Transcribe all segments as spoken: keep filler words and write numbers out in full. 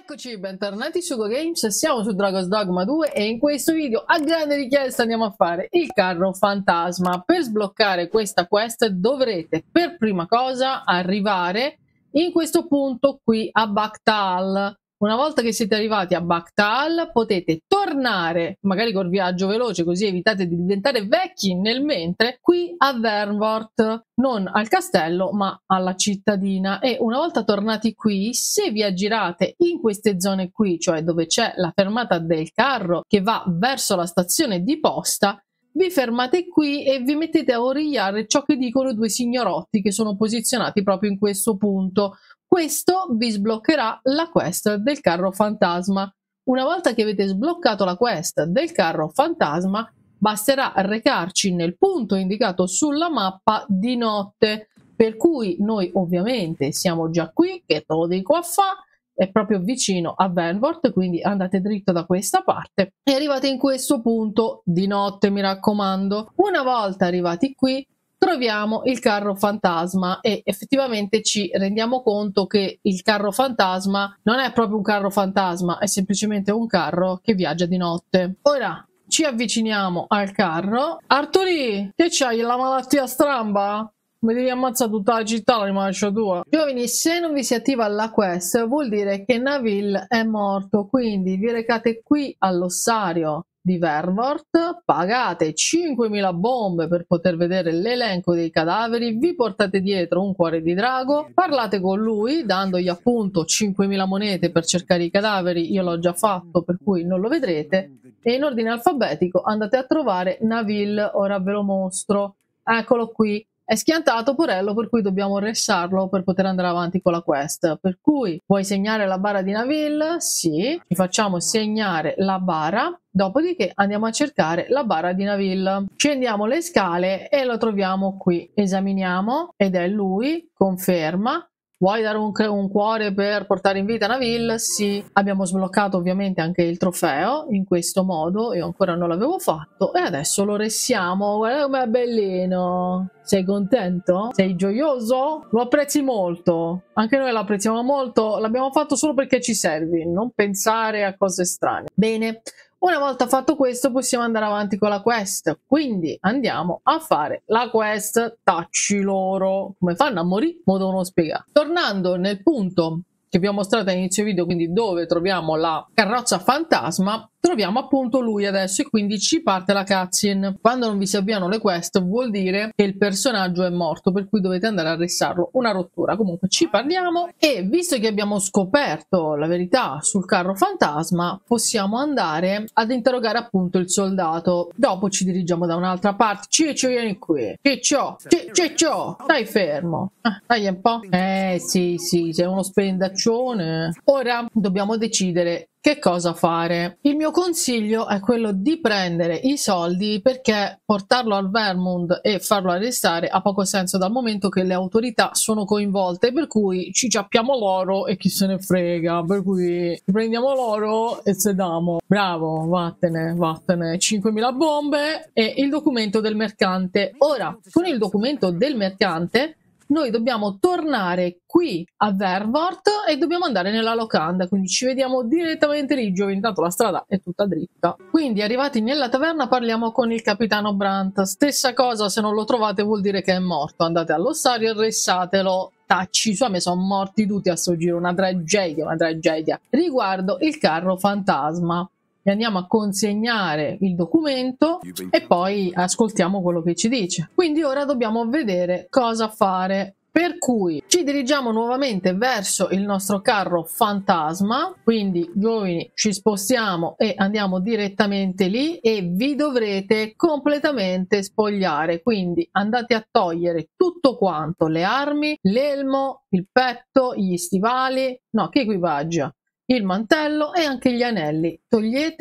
Eccoci, bentornati su GoGames, siamo su Dragon's Dogma due e in questo video a grande richiesta andiamo a fare il carro fantasma. Per sbloccare questa quest dovrete per prima cosa arrivare in questo punto qui a Bactal. Una volta che siete arrivati a Bactal potete tornare, magari col viaggio veloce così evitate di diventare vecchi nel mentre, qui a Vernworth, non al castello ma alla cittadina. E una volta tornati qui, se vi aggirate in queste zone qui, cioè dove c'è la fermata del carro che va verso la stazione di posta, vi fermate qui e vi mettete a origliare ciò che dicono i due signorotti che sono posizionati proprio in questo punto. Questo vi sbloccherà la quest del carro fantasma. Una volta che avete sbloccato la quest del carro fantasma, basterà recarci nel punto indicato sulla mappa di notte, per cui noi ovviamente siamo già qui, che te lo dico a fa, è proprio vicino a Vernworth, quindi andate dritto da questa parte e arrivate in questo punto di notte, mi raccomando. Una volta arrivati qui troviamo il carro fantasma e effettivamente ci rendiamo conto che il carro fantasma non è proprio un carro fantasma, è semplicemente un carro che viaggia di notte. Ora ci avviciniamo al carro. Arturi, che c'hai la malattia stramba? Mi devi ammazzare tutta la città, l'anima tua. Giovani, se non vi si attiva la quest vuol dire che Naville è morto, quindi vi recate qui all'ossario di Vernworth, pagate cinquemila bombe per poter vedere l'elenco dei cadaveri, vi portate dietro un cuore di drago, parlate con lui dandogli appunto cinquemila monete per cercare i cadaveri. Io l'ho già fatto per cui non lo vedrete, e in ordine alfabetico andate a trovare Naville. Ora ve lo mostro, eccolo qui. È schiantato porello, per cui dobbiamo ressarlo per poter andare avanti con la quest. Per cui vuoi segnare la bara di Naville? Sì, ci facciamo segnare la bara, dopodiché andiamo a cercare la bara di Naville. Scendiamo le scale e lo troviamo qui. Esaminiamo ed è lui, conferma. Vuoi dare un, un cuore per portare in vita Naville? Sì. Abbiamo sbloccato ovviamente anche il trofeo in questo modo, io ancora non l'avevo fatto e adesso lo ressiamo. Guarda com'è bellino. Sei contento? Sei gioioso? Lo apprezzi molto? Anche noi lo apprezziamo molto, l'abbiamo fatto solo perché ci servi, non pensare a cose strane. Bene. Una volta fatto questo possiamo andare avanti con la quest, quindi andiamo a fare la quest. Tacci loro, come fanno a morire? Me lo devono spiegare. Tornando nel punto che vi ho mostrato all'inizio video, quindi dove troviamo la carrozza fantasma, troviamo appunto lui adesso e quindi ci parte la cutscene. Quando non vi si avviano le quest vuol dire che il personaggio è morto, per cui dovete andare a ressarlo. Una rottura. Comunque ci parliamo e visto che abbiamo scoperto la verità sul carro fantasma possiamo andare ad interrogare appunto il soldato. Dopo ci dirigiamo da un'altra parte. Ciccio, vieni qui. Ciccio, Ciccio, stai fermo. Ah, dai un po'. Eh sì sì, sei uno spendaccione. Ora dobbiamo decidere che cosa fare. Il mio consiglio è quello di prendere i soldi, perché portarlo al Vermund e farlo arrestare ha poco senso dal momento che le autorità sono coinvolte, per cui ci ciappiamo l'oro e chi se ne frega, per cui prendiamo l'oro e sediamo. Bravo, vattene, vattene. cinquemila bombe e il documento del mercante. Ora, con il documento del mercante noi dobbiamo tornare qui a Vernworth e dobbiamo andare nella locanda, quindi ci vediamo direttamente lì. Giovani, intanto la strada è tutta dritta. Quindi arrivati nella taverna parliamo con il capitano Brandt. Stessa cosa, se non lo trovate vuol dire che è morto. Andate all'ossario e ressatelo. Tacci, su a me sono morti tutti a sto giro, una tragedia, una tragedia. Riguardo il carro fantasma, e andiamo a consegnare il documento e poi ascoltiamo quello che ci dice. Quindi ora dobbiamo vedere cosa fare, per cui ci dirigiamo nuovamente verso il nostro carro fantasma. Quindi giovani, ci spostiamo e andiamo direttamente lì e vi dovrete completamente spogliare, quindi andate a togliere tutto quanto: le armi, l'elmo, il petto, gli stivali, no, che equipaggia, il mantello e anche gli anelli. Togliete tutto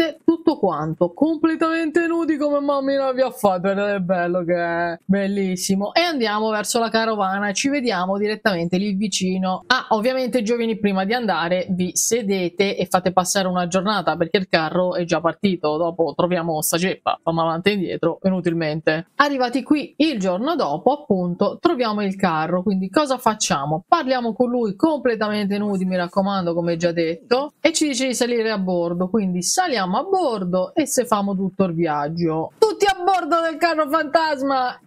tutto quanto completamente nudi come mammina vi ha fatto, ed è bello che è bellissimo. E andiamo verso la carovana, ci vediamo direttamente lì vicino. Ah, ovviamente giovani, prima di andare vi sedete e fate passare una giornata perché il carro è già partito, dopo troviamo sta ceppa, fammi avanti e indietro inutilmente. Arrivati qui il giorno dopo, appunto, troviamo il carro, quindi cosa facciamo? Parliamo con lui completamente nudi, mi raccomando, come già detto, e ci dice di salire a bordo, quindi saliamo a bordo e se famo tutto il viaggio. Tutti a bordo del carro fantasma!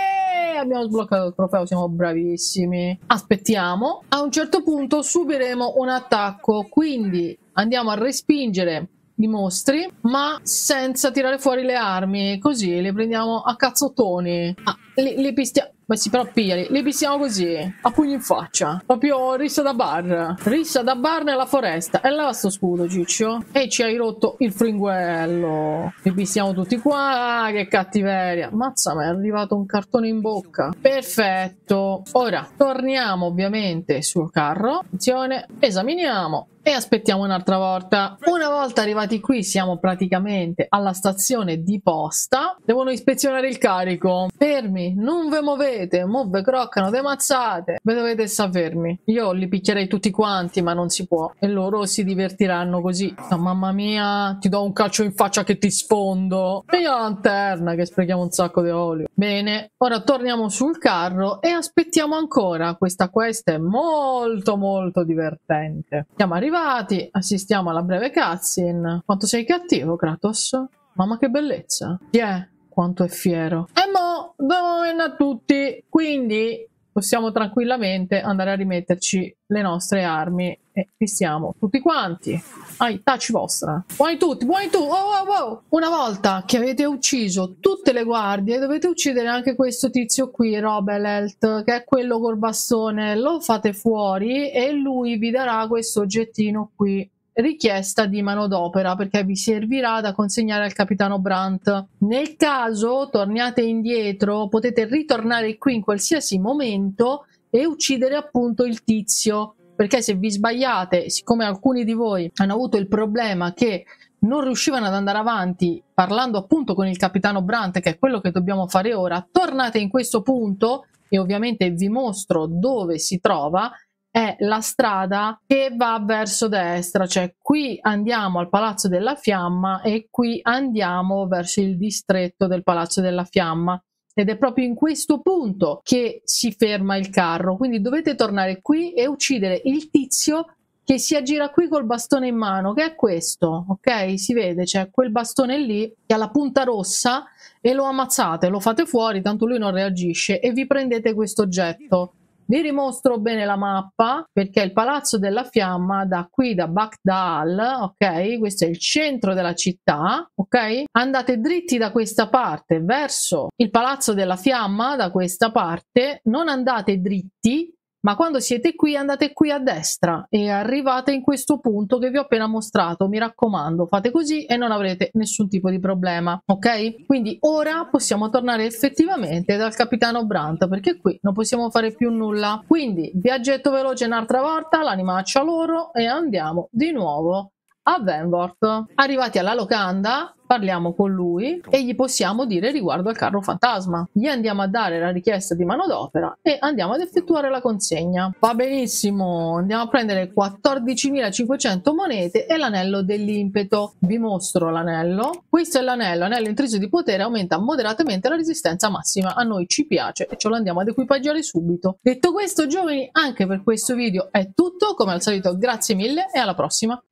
E abbiamo sbloccato il trofeo, siamo bravissimi. Aspettiamo, a un certo punto subiremo un attacco, quindi andiamo a respingere i mostri, ma senza tirare fuori le armi, così li prendiamo a cazzottoni. Ah, li, li pistiamo. Ma sì, però pigliali, li pissiamo così, a pugno in faccia. Proprio rissa da bar. Rissa da bar nella foresta. E là sto scudo, ciccio. E ci hai rotto il fringuello. Li pissiamo tutti qua. Ah, che cattiveria. Mazza, mi è arrivato un cartone in bocca. Perfetto. Ora, torniamo ovviamente sul carro. Attenzione, esaminiamo. E aspettiamo un'altra volta. Una volta arrivati qui siamo praticamente alla stazione di posta. Devono ispezionare il carico. Fermi, non ve muovete, mo ve croccano, ve mazzate. Ve dovete sta fermi. Io li picchierei tutti quanti, ma non si può. E loro si divertiranno così. Oh, mamma mia, ti do un calcio in faccia che ti sfondo. E io la lanterna che sprechiamo un sacco di olio. Bene, ora torniamo sul carro e aspettiamo ancora. Questa quest è molto molto divertente. Siamo arrivati. Assistiamo alla breve cutscene. Quanto sei cattivo, Kratos? Mamma che bellezza. Chi è? Quanto è fiero. E mo dobbiamo a tutti. Quindi possiamo tranquillamente andare a rimetterci le nostre armi e pistiamo tutti quanti. Ai, tacci vostra. Buoni tutti, buoni tu. Oh, oh, oh. Una volta che avete ucciso tutte le guardie, dovete uccidere anche questo tizio qui, Robelelt, che è quello col bastone. Lo fate fuori e lui vi darà questo oggettino qui. Richiesta di manodopera, perché vi servirà da consegnare al capitano Brandt. Nel caso torniate indietro, potete ritornare qui in qualsiasi momento e uccidere appunto il tizio, perché se vi sbagliate, siccome alcuni di voi hanno avuto il problema che non riuscivano ad andare avanti parlando appunto con il capitano Brandt, che è quello che dobbiamo fare ora, tornate in questo punto e ovviamente vi mostro dove si trova. È la strada che va verso destra, cioè qui andiamo al Palazzo della Fiamma e qui andiamo verso il distretto del Palazzo della Fiamma, ed è proprio in questo punto che si ferma il carro, quindi dovete tornare qui e uccidere il tizio che si aggira qui col bastone in mano, che è questo, ok? Si vede, c'è quel bastone lì che ha la punta rossa e lo ammazzate, lo fate fuori, tanto lui non reagisce, e vi prendete questo oggetto. Vi rimostro bene la mappa, perché il Palazzo della Fiamma da qui, da Baghdad, ok? Questo è il centro della città, ok? Andate dritti da questa parte verso il Palazzo della Fiamma, da questa parte, non andate dritti, ma quando siete qui andate qui a destra e arrivate in questo punto che vi ho appena mostrato. Mi raccomando, fate così e non avrete nessun tipo di problema, ok? Quindi ora possiamo tornare effettivamente dal capitano Brandt, perché qui non possiamo fare più nulla. Quindi viaggetto veloce un'altra volta, l'animaccia loro e andiamo di nuovo a Venvort. Arrivati alla locanda parliamo con lui e gli possiamo dire riguardo al carro fantasma. Gli andiamo a dare la richiesta di manodopera e andiamo ad effettuare la consegna. Va benissimo, andiamo a prendere quattordicimilacinquecento monete e l'anello dell'impeto. Vi mostro l'anello. Questo è l'anello, anello intriso di potere, aumenta moderatamente la resistenza massima. A noi ci piace e ce lo andiamo ad equipaggiare subito. Detto questo, giovani, anche per questo video è tutto. Come al solito, grazie mille e alla prossima.